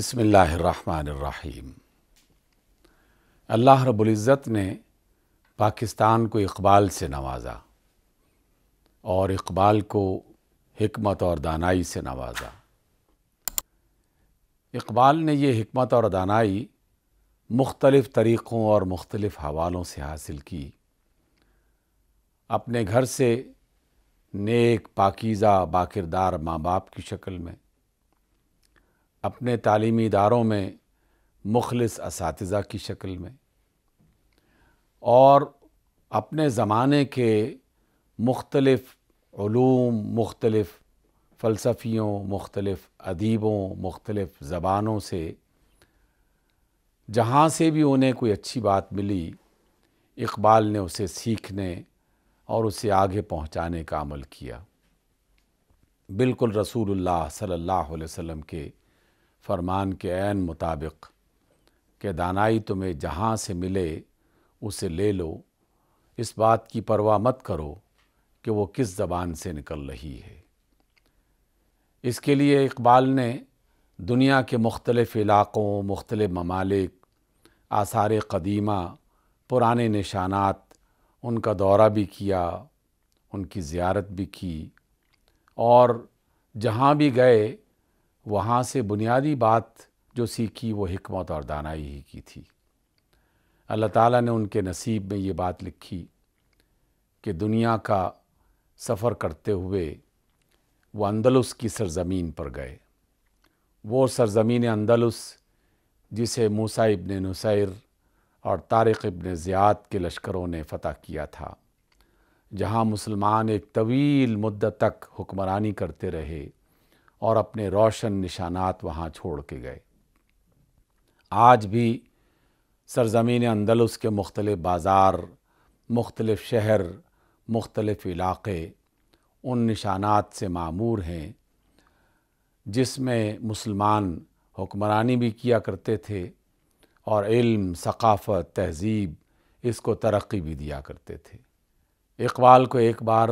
بسم اللہ الرحمن الرحیم۔ اللہ رب العزت نے پاکستان کو اقبال سے نوازا اور اقبال کو حکمت اور دانائی سے نوازا۔ اقبال نے یہ حکمت اور دانائی مختلف طریقوں اور مختلف حوالوں سے حاصل کی۔ اپنے گھر سے نیک پاکیزہ باکردار ماں باپ کی شکل میں، اپنے تعلیمی اداروں میں مخلص اساتذہ کی شکل میں، اور اپنے زمانے کے مختلف علوم، مختلف فلسفیوں، مختلف ادیبوں، مختلف زبانوں سے جہاں سے بھی انہیں کوئی اچھی بات ملی، اقبال نے اسے سیکھنے اور اسے آگے پہنچانے کا عمل کیا۔ بالکل رسول اللہ صلی اللہ علیہ وسلم کے فرمان کے عین مطابق کہ دانائی تمہیں جہاں سے ملے اسے لے لو، اس بات کی پرواہ مت کرو کہ وہ کس زبان سے نکل رہی ہے۔ اس کے لیے اقبال نے دنیا کے مختلف علاقوں، مختلف ممالک، آثار قدیمہ، پرانے نشانات، ان کا دورہ بھی کیا، ان کی زیارت بھی کی، اور جہاں بھی گئے وہاں سے بنیادی بات جو سیکھی وہ حکمت اور دانائی ہی کی تھی۔ اللہ تعالیٰ نے ان کے نصیب میں یہ بات لکھی کہ دنیا کا سفر کرتے ہوئے وہ اندلس کی سرزمین پر گئے۔ وہ سرزمین اندلس جسے موسیٰ ابن نصیر اور طارق ابن زیاد کے لشکروں نے فتح کیا تھا، جہاں مسلمان ایک طویل مدت تک حکمرانی کرتے رہے اور اپنے روشن نشانات وہاں چھوڑ کے گئے۔ آج بھی سرزمین اندلس کے مختلف بازار، مختلف شہر، مختلف علاقے ان نشانات سے معمور ہیں جس میں مسلمان حکمرانی بھی کیا کرتے تھے اور علم، ثقافت، تہذیب اس کو ترقی بھی دیا کرتے تھے۔ اقبال کو ایک بار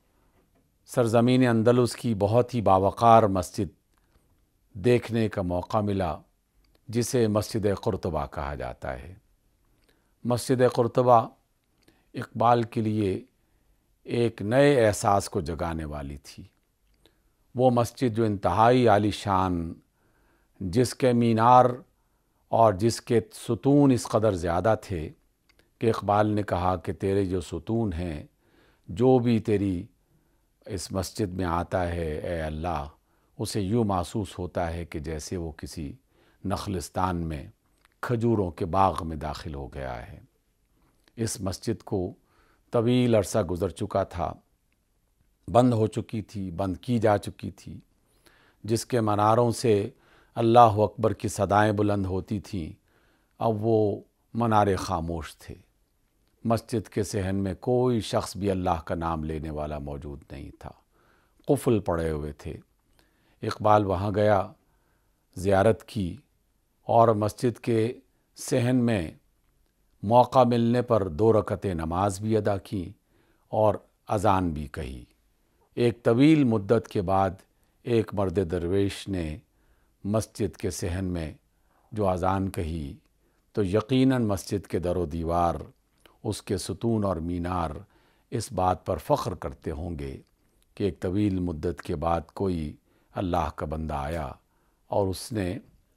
سرزمین اندلس کی بہت ہی باوقار مسجد دیکھنے کا موقع ملا جسے مسجد قرطبہ کہا جاتا ہے۔ مسجد قرطبہ اقبال کے لیے ایک نئے احساس کو جگانے والی تھی۔ وہ مسجد جو انتہائی عالی شان، جس کے مینار اور جس کے ستون اس قدر زیادہ تھے کہ اقبال نے کہا کہ تیرے جو ستون ہیں، جو بھی تیری اس مسجد میں آتا ہے اے اللہ، اسے یوں محسوس ہوتا ہے کہ جیسے وہ کسی نخلستان میں کھجوروں کے باغ میں داخل ہو گیا ہے۔ اس مسجد کو طویل عرصہ گزر چکا تھا، بند ہو چکی تھی، بند کی جا چکی تھی، جس کے مناروں سے اللہ اکبر کی صدائیں بلند ہوتی تھیں، اب وہ منارے خاموش تھے۔ مسجد کے صحن میں کوئی شخص بھی اللہ کا نام لینے والا موجود نہیں تھا، قفل پڑے ہوئے تھے۔ اقبال وہاں گیا، زیارت کی، اور مسجد کے صحن میں موقع ملنے پر 2 رکعتیں نماز بھی ادا کی اور اذان بھی کہی۔ ایک طویل مدت کے بعد ایک مرد درویش نے مسجد کے صحن میں جو اذان کہی تو یقیناً مسجد کے در و دیوار، اس کے ستون اور مینار اس بات پر فخر کرتے ہوں گے کہ ایک طویل مدت کے بعد کوئی اللہ کا بندہ آیا اور اس نے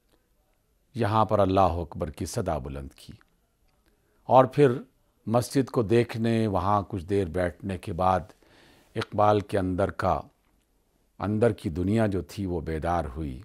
یہاں پر اللہ اکبر کی صدا بلند کی۔ اور پھر مسجد کو دیکھنے، وہاں کچھ دیر بیٹھنے کے بعد اقبال کے اندر کی دنیا جو تھی وہ بیدار ہوئی۔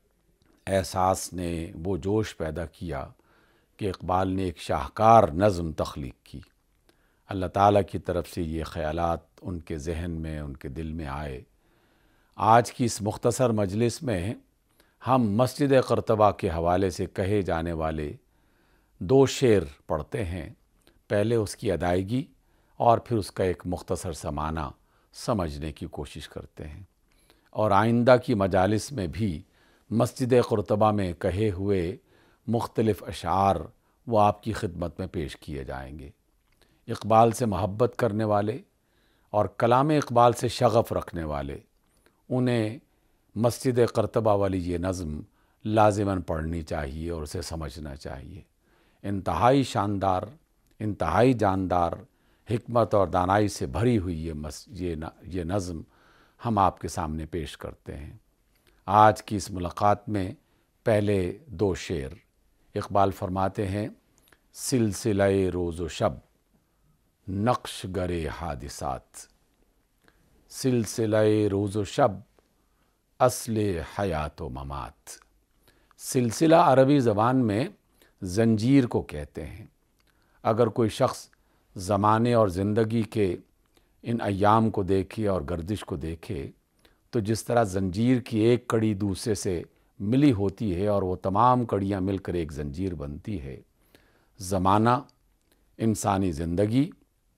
احساس نے وہ جوش پیدا کیا کہ اقبال نے ایک شاہکار نظم تخلیق کی۔ اللہ تعالیٰ کی طرف سے یہ خیالات ان کے ذہن میں، ان کے دل میں آئے۔ آج کی اس مختصر مجلس میں ہم مسجد قرطبہ کے حوالے سے کہے جانے والے 2 شعر پڑھتے ہیں، پہلے اس کی ادائیگی اور پھر اس کا ایک مختصر سا معنی سمجھنے کی کوشش کرتے ہیں، اور آئندہ کی مجالس میں بھی مسجد قرطبہ میں کہے ہوئے مختلف اشعار وہ آپ کی خدمت میں پیش کیے جائیں گے۔ اقبال سے محبت کرنے والے اور کلام اقبال سے شغف رکھنے والے، انہیں مسجد قرطبہ والی یہ نظم لازماً پڑھنی چاہیے اور اسے سمجھنا چاہیے۔ انتہائی شاندار، انتہائی جاندار، حکمت اور دانائی سے بھری ہوئی یہ نظم ہم آپ کے سامنے پیش کرتے ہیں۔ آج کی اس ملاقات میں پہلے دو شعر اقبال فرماتے ہیں: سلسلہ روز و شب نقش گرے حادثات، سلسلہ روز و شب اصل حیات و ممات۔ سلسلہ عربی زبان میں زنجیر کو کہتے ہیں۔ اگر کوئی شخص زمانے اور زندگی کے ان ایام کو دیکھے اور گردش کو دیکھے تو جس طرح زنجیر کی ایک کڑی دوسرے سے ملی ہوتی ہے اور وہ تمام کڑیاں مل کر ایک زنجیر بنتی ہے، زمانہ، انسانی زندگی،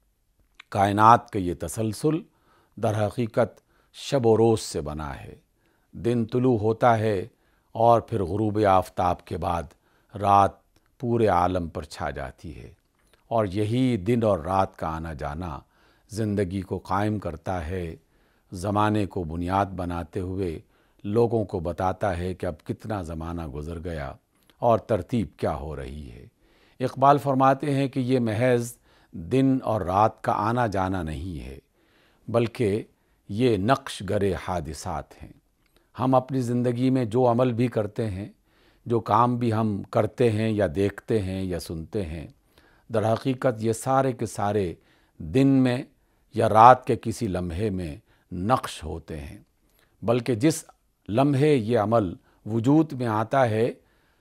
کائنات کا یہ تسلسل در حقیقت شب و روز سے بنا ہے۔ دن طلوع ہوتا ہے اور پھر غروب آفتاب کے بعد رات پورے عالم پر چھا جاتی ہے، اور یہی دن اور رات کا آنا جانا زندگی کو قائم کرتا ہے، زمانے کو بنیاد بناتے ہوئے لوگوں کو بتاتا ہے کہ اب کتنا زمانہ گزر گیا اور ترتیب کیا ہو رہی ہے۔ اقبال فرماتے ہیں کہ یہ محض دن اور رات کا آنا جانا نہیں ہے، بلکہ یہ نقش گرے حادثات ہیں۔ ہم اپنی زندگی میں جو عمل بھی کرتے ہیں، جو کام بھی ہم کرتے ہیں یا دیکھتے ہیں یا سنتے ہیں، در حقیقت یہ سارے کے سارے دن میں یا رات کے کسی لمحے میں نقش ہوتے ہیں، بلکہ جس لمحے یہ عمل وجود میں آتا ہے،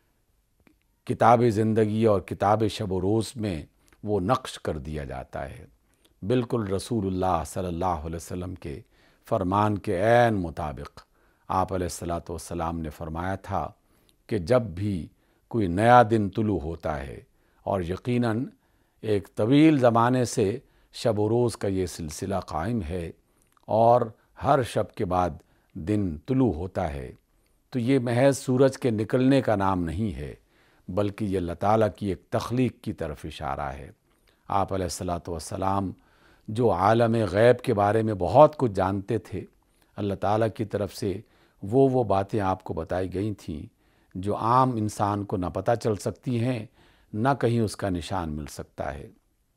کتاب زندگی اور کتاب شب و روز میں وہ نقش کر دیا جاتا ہے، بالکل رسول اللہ صلی اللہ علیہ وسلم کے فرمان کے عین مطابق۔ آپ علیہ الصلاۃ والسلام نے فرمایا تھا کہ جب بھی کوئی نیا دن طلوع ہوتا ہے، اور یقیناً ایک طویل زمانے سے شب و روز کا یہ سلسلہ قائم ہے اور ہر شب کے بعد دن طلوع ہوتا ہے، تو یہ محض سورج کے نکلنے کا نام نہیں ہے، بلکہ یہ اللہ تعالیٰ کی ایک تخلیق کی طرف اشارہ ہے۔ آپ علیہ الصلاۃ والسلام جو عالم غیب کے بارے میں بہت کچھ جانتے تھے، اللہ تعالیٰ کی طرف سے وہ باتیں آپ کو بتائی گئی تھیں جو عام انسان کو نہ پتہ چل سکتی ہیں، نہ کہیں اس کا نشان مل سکتا ہے۔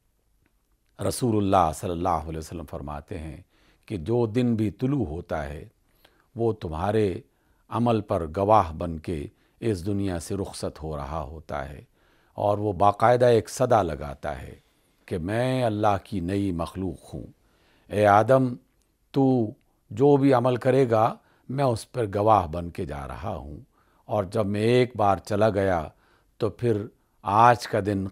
رسول اللہ صلی اللہ علیہ وسلم فرماتے ہیں کہ جو دن بھی طلوع ہوتا ہے وہ تمہارے عمل پر گواہ بن کے اس دنیا سے رخصت ہو رہا ہوتا ہے، اور وہ باقاعدہ ایک صدا لگاتا ہے کہ میں اللہ کی نئی مخلوق ہوں، اے آدم تو جو بھی عمل کرے گا میں اس پر گواہ بن کے جا رہا ہوں، اور جب میں ایک بار چلا گیا تو پھر آج کا دن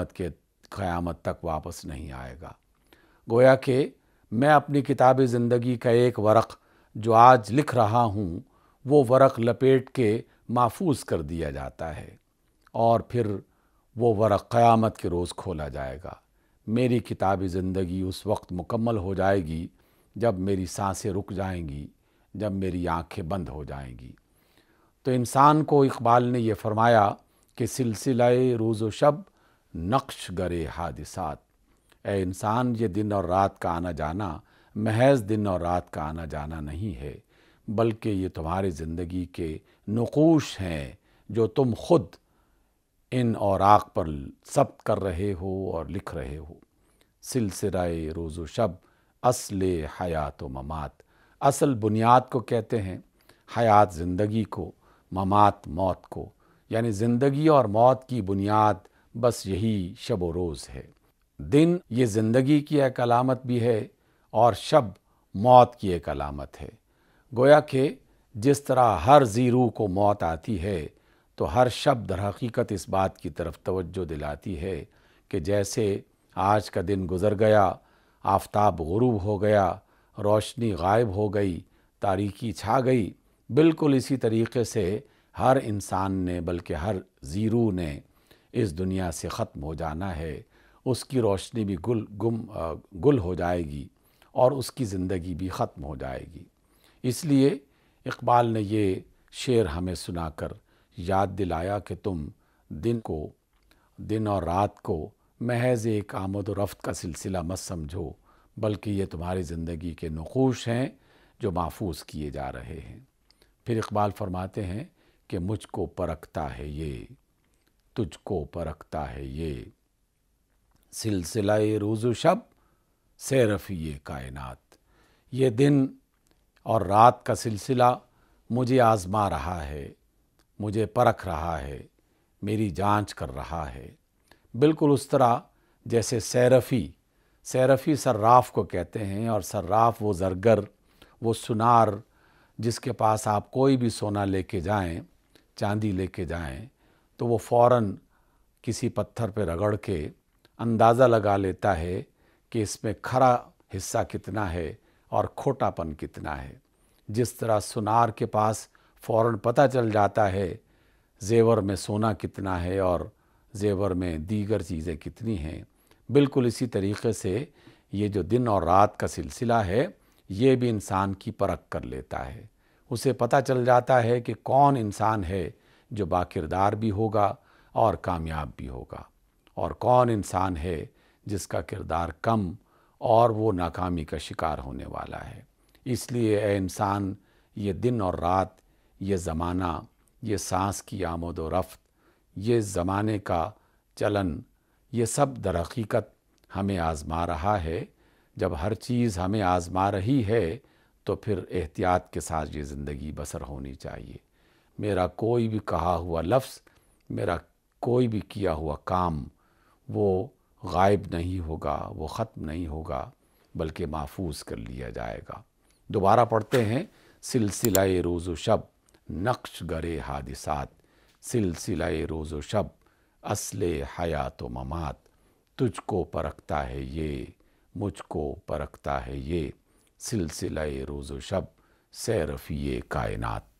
قیامت تک واپس نہیں آئے گا۔ گویا کہ میں اپنی کتاب زندگی کا ایک ورق جو آج لکھ رہا ہوں، وہ ورق لپیٹ کے محفوظ کر دیا جاتا ہے، اور پھر وہ ورق قیامت کے روز کھولا جائے گا۔ میری کتاب زندگی اس وقت مکمل ہو جائے گی جب میری سانسیں رک جائیں گی، جب میری آنکھیں بند ہو جائیں گی۔ تو انسان کو اقبال نے یہ فرمایا کہ سلسلہ روز و شب نقش گرے حادثات، اے انسان یہ دن اور رات کا آنا جانا محض دن اور رات کا آنا جانا نہیں ہے، بلکہ یہ تمہاری زندگی کے نقوش ہیں جو تم خود ان اوراق پر ثبت کر رہے ہو اور لکھ رہے ہو۔ سلسلہ روز و شب اصل حیات و ممات، اصل بنیاد کو کہتے ہیں، حیات زندگی کو، ممات موت کو، یعنی زندگی اور موت کی بنیاد بس یہی شب و روز ہے۔ دن یہ زندگی کی ایک علامت بھی ہے اور شب موت کی ایک علامت ہے۔ گویا کہ جس طرح ہر ذی روح کو موت آتی ہے تو ہر شب در حقیقت اس بات کی طرف توجہ دلاتی ہے کہ جیسے آج کا دن گزر گیا، آفتاب غروب ہو گیا، روشنی غائب ہو گئی، تاریکی چھا گئی، بالکل اسی طریقے سے ہر انسان نے بلکہ ہر ذی روح نے اس دنیا سے ختم ہو جانا ہے، اس کی روشنی بھی گل ہو جائے گی اور اس کی زندگی بھی ختم ہو جائے گی۔ اس لیے اقبال نے یہ شعر ہمیں سنا کر یاد دلایا کہ تم دن اور رات کو محض ایک آمد و رفت کا سلسلہ مت سمجھو، بلکہ یہ تمہاری زندگی کے نقوش ہیں جو محفوظ کیے جا رہے ہیں۔ پھر اقبال فرماتے ہیں کہ مجھ کو پرکھتا ہے یہ، تجھ کو پرکھتا ہے یہ، سلسلہ روز و شب سیرفی کائنات۔ یہ دن اور رات کا سلسلہ مجھے آزما رہا ہے، مجھے پرکھ رہا ہے، میری جانچ کر رہا ہے۔ بالکل اس طرح جیسے سیرفی صراف کو کہتے ہیں، اور صراف وہ زرگر، وہ سنار جس کے پاس آپ کوئی بھی سونا لے کے جائیں، چاندی لے کے جائیں، تو وہ فوراً کسی پتھر پہ رگڑ کے اندازہ لگا لیتا ہے کہ اس میں کھرا حصہ کتنا ہے اور کھوٹا پن کتنا ہے۔ جس طرح سنار کے پاس فوراً پتہ چل جاتا ہے زیور میں سونا کتنا ہے اور زیور میں دیگر چیزیں کتنی ہیں، بالکل اسی طریقے سے یہ جو دن اور رات کا سلسلہ ہے یہ بھی انسان کی پرکھ کر لیتا ہے۔ اسے پتہ چل جاتا ہے کہ کون انسان ہے جو باکردار بھی ہوگا اور کامیاب بھی ہوگا، اور کون انسان ہے جس کا کردار کم اور وہ ناکامی کا شکار ہونے والا ہے۔ اس لیے اے انسان، یہ دن اور رات، یہ زمانہ، یہ سانس کی آمد و رفت، یہ زمانے کا چلن، یہ سب در حقیقت ہمیں آزما رہا ہے۔ جب ہر چیز ہمیں آزما رہی ہے تو پھر احتیاط کے ساتھ یہ زندگی بسر ہونی چاہیے۔ میرا کوئی بھی کہا ہوا لفظ، میرا کوئی بھی کیا ہوا کام وہ غائب نہیں ہوگا، وہ ختم نہیں ہوگا، بلکہ محفوظ کر لیا جائے گا۔ دوبارہ پڑھتے ہیں، سلسلہ روز و شب نقش گرے حادثات، سلسلہ روز و شب اصل حیات و ممات، تجھ کو پرکھتا ہے یہ، مجھ کو پرکھتا ہے یہ، سلسلہ روز و شب سیرفی کائنات۔